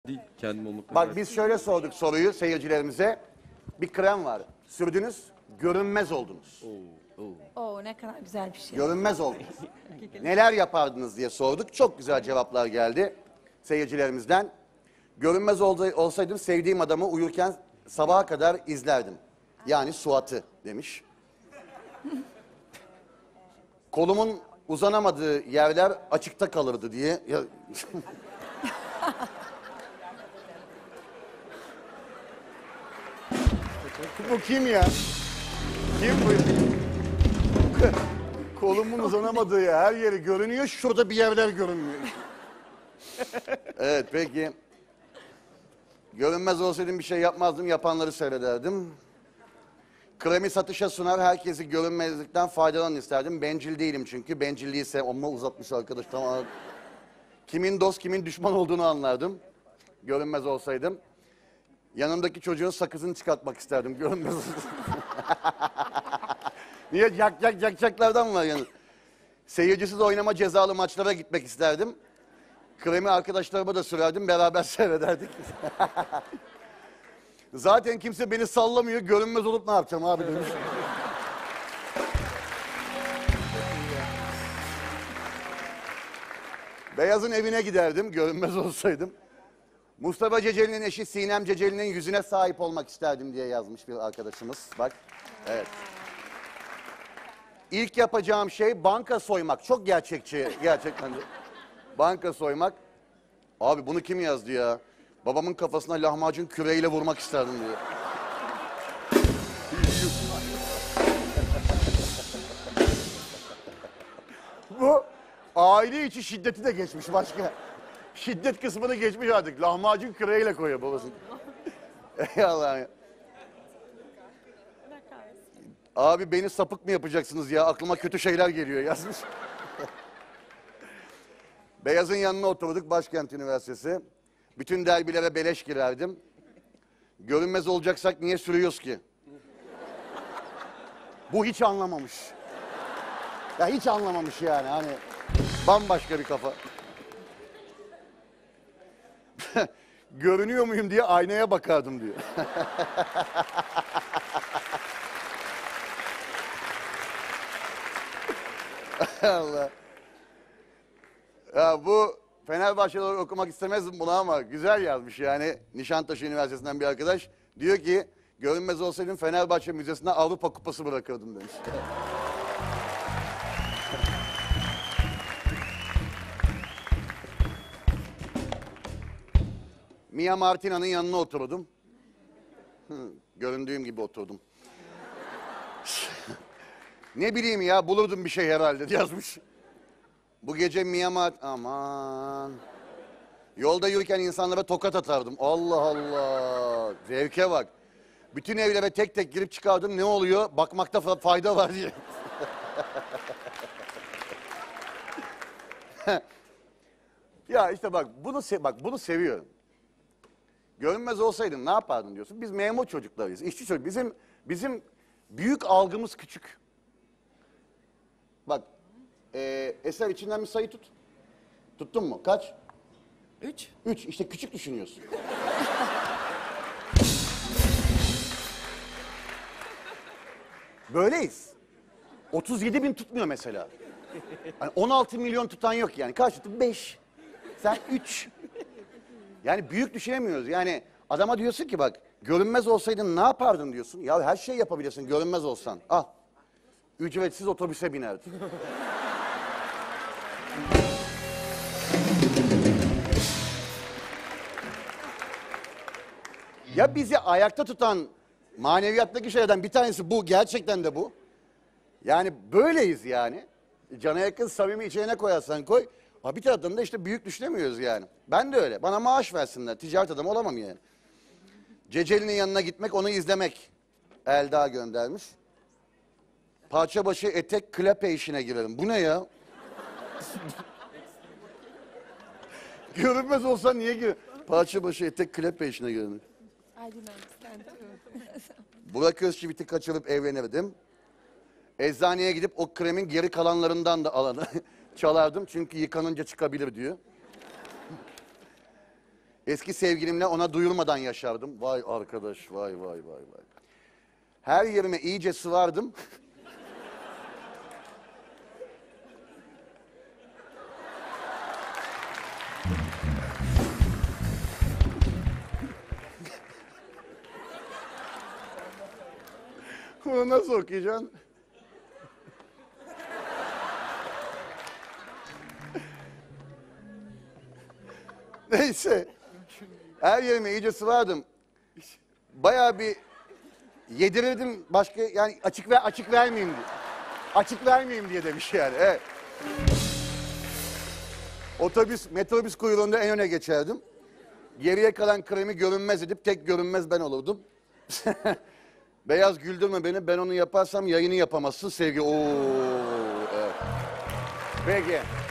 Değil, kendim olmakla. Bak biz şöyle sorduk soruyu seyircilerimize. Bir krem var. Sürdünüz, görünmez oldunuz. Oo, ne kadar güzel bir şey. Görünmez oldunuz. Neler yapardınız diye sorduk. Çok güzel cevaplar geldi seyircilerimizden. Görünmez olsaydım sevdiğim adamı uyurken sabaha kadar izlerdim. Yani Suat'ı demiş. Kolumun uzanamadığı yerler açıkta kalırdı diye. Ya... Bu kim ya? Kim bu? Kolumun uzanamadığı yer, her yeri görünüyor, şurada bir yerler görünmüyor. Evet, peki. Görünmez olsaydım bir şey yapmazdım, yapanları seyrederdim. Kremi satışa sunar, herkesi görünmezlikten faydalanın isterdim. Bencil değilim çünkü, bencilliği amma uzatmış arkadaş. Tamam. Kimin dost, kimin düşman olduğunu anlardım. Görünmez olsaydım. Yanımdaki çocuğun sakızını çıkartmak isterdim, görünmez olsaydım. Niye? Yakacaklardan var yani. Seyircisiz oynama cezalı maçlara gitmek isterdim. Kremi arkadaşlarıma da sürerdim, beraber seyrederdik. Zaten kimse beni sallamıyor, görünmez olup ne yapacağım abi demiş. Beyaz'ın evine giderdim, görünmez olsaydım. Mustafa Ceceli'nin eşi Sinem Ceceli'nin yüzüne sahip olmak isterdim diye yazmış bir arkadaşımız. Bak, evet. İlk yapacağım şey banka soymak. Çok gerçekçi, gerçekten de. Banka soymak. Abi bunu kim yazdı ya? Babamın kafasına lahmacun küreğiyle vurmak isterdim diyor. Bu aile içi şiddeti de geçmiş başka. Şiddet kısmını geçmiş artık. Lahmacun küreğiyle koyuyor babasını. Ey Allah'ım ya. Abi beni sapık mı yapacaksınız ya? Aklıma kötü şeyler geliyor yazmış. Beyaz'ın yanına oturduk, Başkent Üniversitesi. Bütün derbilere beleş girerdim. Görünmez olacaksak niye sürüyoruz ki? Bu hiç anlamamış. Ya hiç anlamamış yani, hani bambaşka bir kafa. Görünüyor muyum diye aynaya bakardım diyor. Allah. Ya bu Fenerbahçe'de okumak istemezdim bunu ama güzel yazmış yani. Nişantaşı Üniversitesi'nden bir arkadaş. Diyor ki görünmez olsaydım Fenerbahçe Müzesi'ne Avrupa Kupası bırakırdım demiş. Mia Martina'nın yanına oturdum. Göründüğüm gibi oturdum. Ne bileyim ya, bulurdum bir şey herhalde yazmış. Bu gece aman. Yolda yürürken insanlara tokat atardım. Allah Allah. Zevke bak. Bütün evlere tek tek girip çıkardım. Ne oluyor? Bakmakta fayda var diye. Ya işte bak bunu seviyorum. Görünmez olsaydın ne yapardın diyorsun. Biz memur çocuklarıyız. İşçi çocuk. Bizim büyük algımız küçük. Bak. Eser içinden bir sayı tut. Tuttun mu? Kaç? 3. 3. İşte küçük düşünüyorsun. Böyleyiz. 37 bin tutmuyor mesela. Yani 16 milyon tutan yok yani. Kaç tuttu? 5. Sen 3. Yani büyük düşünemiyoruz. Yani adama diyorsun ki bak görünmez olsaydın ne yapardın diyorsun. Ya her şeyi yapabilirsin görünmez olsan. Al. Ücretsiz otobüse binerdin. Ya bizi ayakta tutan maneviyattaki şeylerden bir tanesi bu. Gerçekten de bu. Yani böyleyiz yani. Cana yakın samimi içine koyarsan koy. Ama bir taraftan da işte büyük düşünemiyoruz yani. Ben de öyle. Bana maaş versinler. Ticaret adamı olamam yani. Ceceli'nin yanına gitmek, onu izlemek. Elda göndermiş. Parça başı etek klape işine girelim. Bu ne ya? Görünmez olsa niye gir? Parça başı etek klape işine girelim. Burak Özçivit'i kaçırıp evlenirdim. Eczaneye gidip o kremin geri kalanlarından da alanı çalardım. Çünkü yıkanınca çıkabilir diyor. Eski sevgilimle ona duyurmadan yaşardım. Vay arkadaş, vay vay vay vay. Her yerime iyice sıvardım. Bunu nasıl okuyacaksın? Neyse. Her yerime iyice sıvardım. Bayağı bir yedirirdim başka yani açık vermeyeyim diye. Açık vermeyeyim diye demiş yani. Evet. Metrobüs kuyruğunda en öne geçerdim. Geriye kalan kremi görünmez edip tek görünmez ben olurdum. Beyaz güldürme beni, ben onu yaparsam yayını yapamazsın sevgi. Oo, evet. Peki.